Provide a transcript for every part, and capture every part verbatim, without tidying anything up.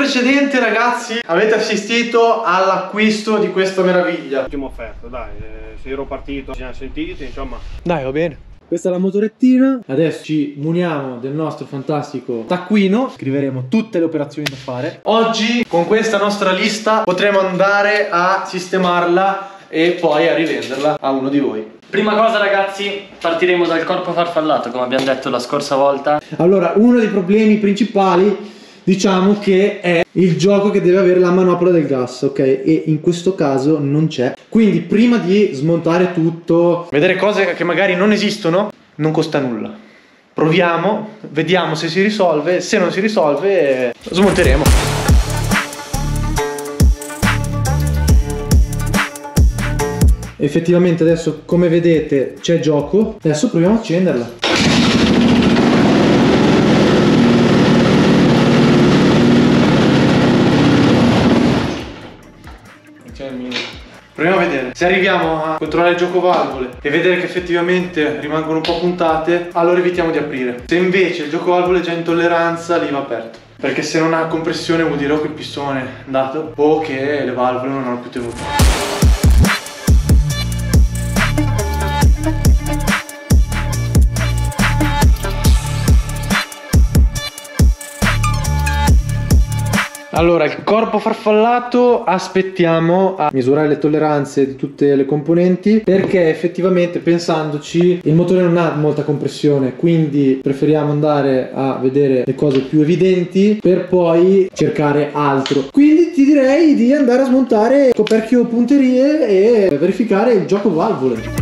precedente, ragazzi, avete assistito all'acquisto di questa meraviglia. Ultima offerta, dai, eh, se ero partito, ci siamo sentiti, insomma. Dai, va bene. Questa è la motorettina. Adesso ci muniamo del nostro fantastico taccuino. Scriveremo tutte le operazioni da fare. Oggi con questa nostra lista potremo andare a sistemarla e poi a rivenderla a uno di voi. Prima cosa, ragazzi, partiremo dal corpo farfallato, come abbiamo detto la scorsa volta. Allora, uno dei problemi principali, diciamo, che è il gioco che deve avere la manopola del gas, ok? E in questo caso non c'è. Quindi prima di smontare tutto, vedere cose che magari non esistono, non costa nulla. Proviamo, vediamo se si risolve. Se non si risolve, smonteremo. Effettivamente adesso, come vedete, c'è gioco. Adesso proviamo a accenderla. Proviamo a vedere. Se arriviamo a controllare il gioco valvole e vedere che effettivamente rimangono un po' puntate, allora evitiamo di aprire. Se invece il gioco valvole è già in tolleranza, lì va aperto. Perché se non ha compressione vuol dire o che il pistone è andato o che le valvole non hanno più tenuto. Allora, il corpo farfallato aspettiamo a misurare le tolleranze di tutte le componenti, perché effettivamente, pensandoci, il motore non ha molta compressione, quindi preferiamo andare a vedere le cose più evidenti per poi cercare altro. Quindi ti direi di andare a smontare coperchio punterie e verificare il gioco valvole.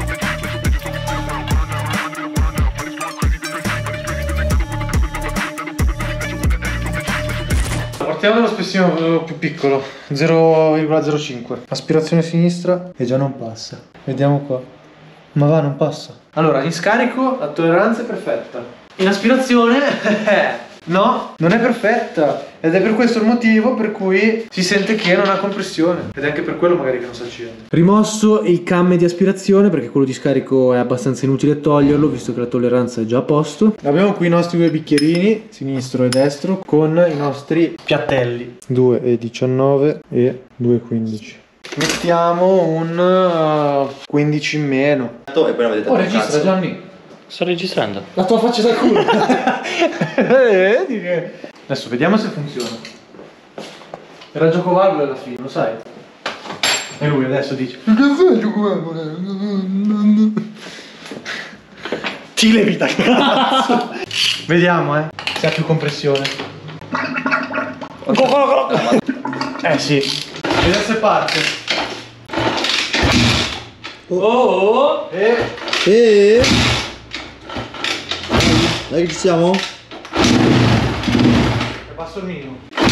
Partiamo dallo spessino più piccolo, zero virgola zero cinque. Aspirazione sinistra e già non passa. Vediamo qua. Ma va, non passa. Allora, in scarico la tolleranza è perfetta. In aspirazione no, non è perfetta. Ed è per questo il motivo per cui si sente che non ha compressione. Ed è anche per quello magari che non si accende. Rimosso il cam di aspirazione, perché quello di scarico è abbastanza inutile toglierlo, visto che la tolleranza è già a posto. Abbiamo qui i nostri due bicchierini, sinistro e destro, con i nostri piattelli, due e diciannove e due e quindici. Mettiamo un uh, quindici in meno. E poi non vedete. Oh, registra, Gianni. Sto registrando. La tua faccia da culo. Vedi che... Adesso vediamo se funziona. Era gioco valvole alla fine, lo sai? E lui adesso dice: che cazzo è gioco valvole? Ti levi da cazzo. Vediamo, eh, se ha più compressione. Eh sì. Vediamo se parte. Oh! E... E... Dai che ci siamo? Passo il minimo.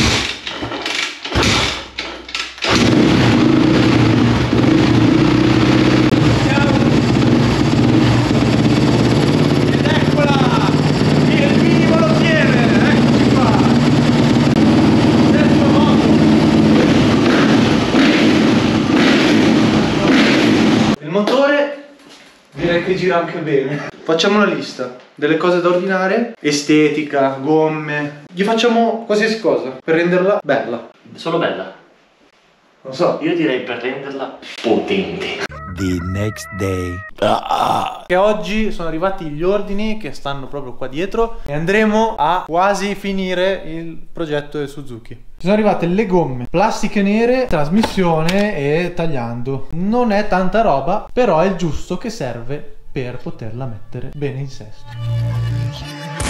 Ed eccola! Il minimo lo tiene! Eccoci qua! Terzo moto! Il motore direi che gira anche bene. Facciamo una lista delle cose da ordinare: estetica, gomme. Gli facciamo qualsiasi cosa per renderla bella. Solo bella. Non so. Io direi per renderla potente. The next day. Che oggi sono arrivati gli ordini che stanno proprio qua dietro e andremo a quasi finire il progetto del Suzuki. Ci sono arrivate le gomme, plastiche nere, trasmissione e tagliando. Non è tanta roba, però è il giusto che serve per poterla mettere bene in sesto.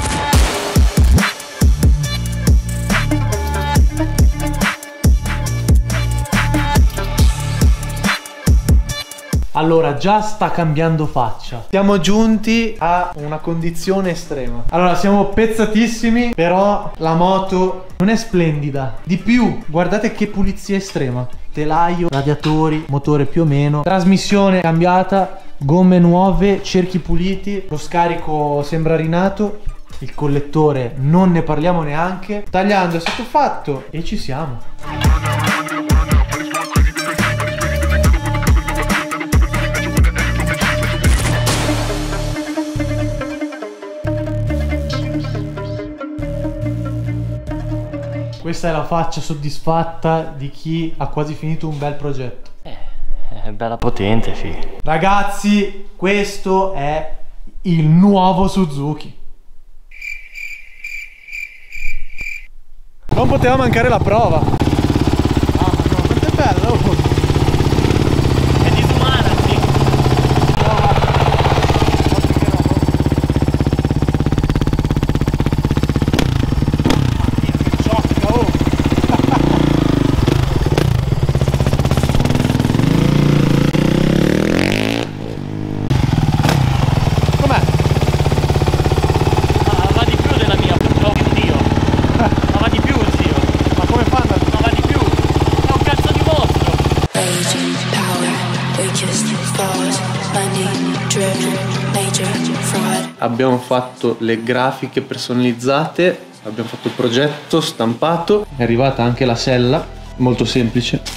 Allora, già sta cambiando faccia. Siamo giunti a una condizione estrema. Allora, siamo pezzatissimi, però la moto non è splendida. Di più, guardate che pulizia estrema. Telaio, radiatori, motore più o meno, trasmissione cambiata, gomme nuove, cerchi puliti, lo scarico sembra rinato, il collettore non ne parliamo neanche. Tagliando è stato fatto e ci siamo. Questa è la faccia soddisfatta di chi ha quasi finito un bel progetto. Eh, è bella potente, fi. Ragazzi, questo è il nuovo Suzuki. Non poteva mancare la prova. Ah, ma quanto è bello! Oh. È disumana, sì. Com'è? Ah, va di più della mia, purtroppo, Dio. Ma va di più, zio. Ma come fanno? Ma va di più. È un cazzo di mostro. Rage, power, weakest, foes, money, driven, major, fraud. Abbiamo fatto le grafiche personalizzate, abbiamo fatto il progetto stampato, è arrivata anche la sella, molto semplice.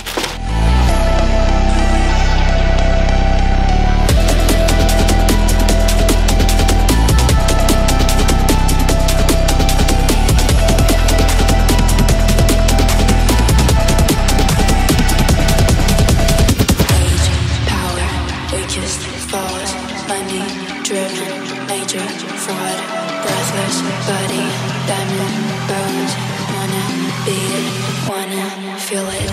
Rage, power, weakest, foes, money, driven, major, fraud. Breathless, body, diamond, bones. Wanna beat it, wanna feel it.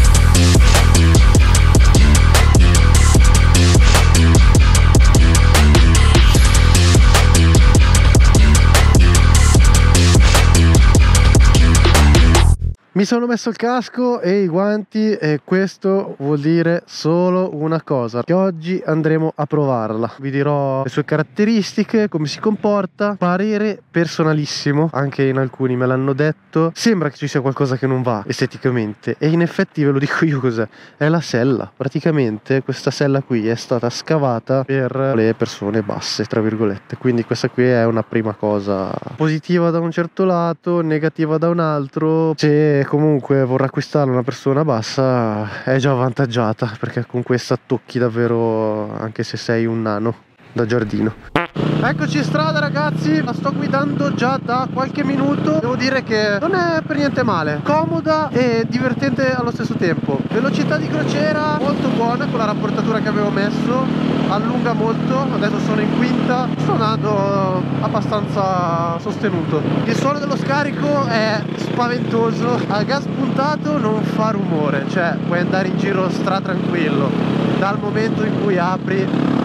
Mi sono messo il casco e i guanti e questo vuol dire solo una cosa, che oggi andremo a provarla. Vi dirò le sue caratteristiche, come si comporta, parere personalissimo, anche in alcuni me l'hanno detto. Sembra che ci sia qualcosa che non va esteticamente e in effetti ve lo dico io cos'è, è la sella. Praticamente questa sella qui è stata scavata per le persone basse, tra virgolette, quindi questa qui è una prima cosa positiva da un certo lato, negativa da un altro. Se comunque vorrà acquistarla una persona bassa è già avvantaggiata, perché con questa tocchi davvero, anche se sei un nano da giardino. Eccoci in strada ragazzi, la sto guidando già da qualche minuto. Devo dire che non è per niente male, comoda e divertente allo stesso tempo. Velocità di crociera molto buona con la rapportatura che avevo messo, allunga molto. Adesso sono in quinta, sto andando abbastanza sostenuto. Il suono dello scarico è spaventoso, a gas puntato non fa rumore, cioè puoi andare in giro stra tranquillo. Dal momento in cui apri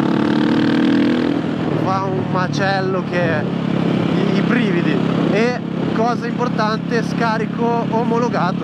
fa un macello che i, i brividi. E cosa importante, scarico omologato.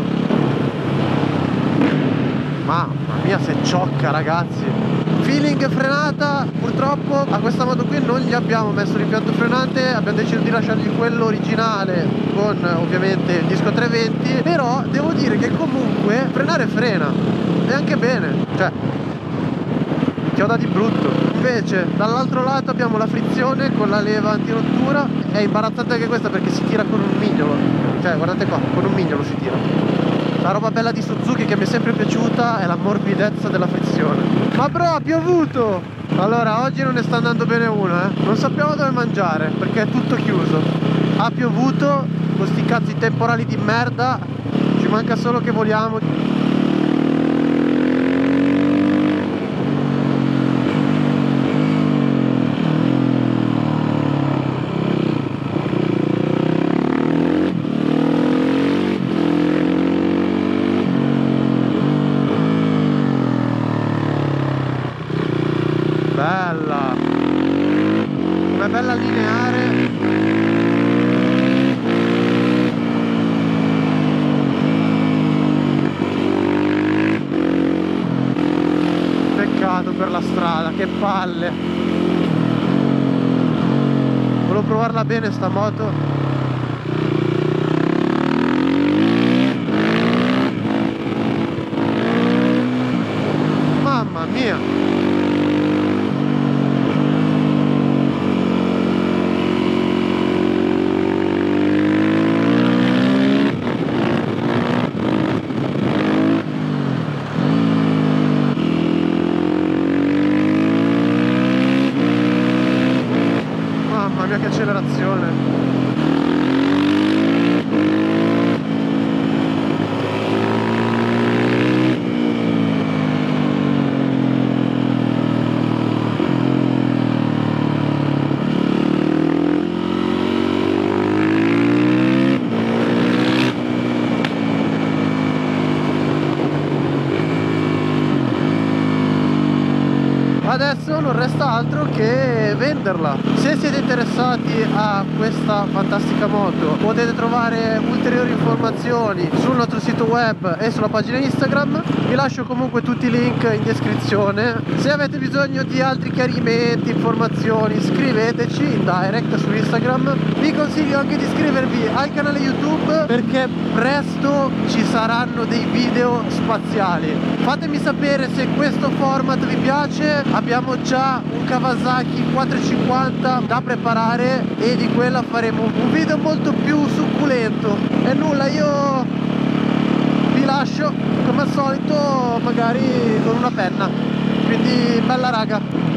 Mamma mia se ciocca ragazzi. Feeling frenata, purtroppo a questa moto qui non gli abbiamo messo l'impianto frenante, abbiamo deciso di lasciargli quello originale con ovviamente il disco trecentoventi, però devo dire che comunque frenare frena e anche bene, cioè chioda di brutto. Invece dall'altro lato abbiamo la frizione con la leva antirottura, è imbarazzante anche questa perché si tira con un mignolo, cioè guardate qua, con un mignolo si tira. La roba bella di Suzuki che mi è sempre piaciuta è la morbidezza della frizione. Ma bro, ha piovuto! Allora oggi non ne sta andando bene una, eh. Non sappiamo dove mangiare perché è tutto chiuso. Ha piovuto con sti cazzi temporali di merda, ci manca solo che voliamo. Bella, una bella lineare. Peccato per la strada, che palle. Volevo provarla bene sta moto. Mamma mia. Che accelerazione. non resta altro che venderla. Se siete interessati a questa fantastica moto potete trovare ulteriori informazioni sul nostro sito web e sulla pagina Instagram. Vi lascio comunque tutti i link in descrizione. Se avete bisogno di altri chiarimenti, informazioni, scriveteci in direct su Instagram. Vi consiglio anche di iscrivervi al canale YouTube perché presto ci saranno dei video spaziali. Fatemi sapere se questo format vi piace. Abbiamo già un Kawasaki quattrocentocinquanta da preparare e di quella faremo un video molto più succulento. E nulla, io vi lascio come al solito magari con una penna. Quindi bella raga.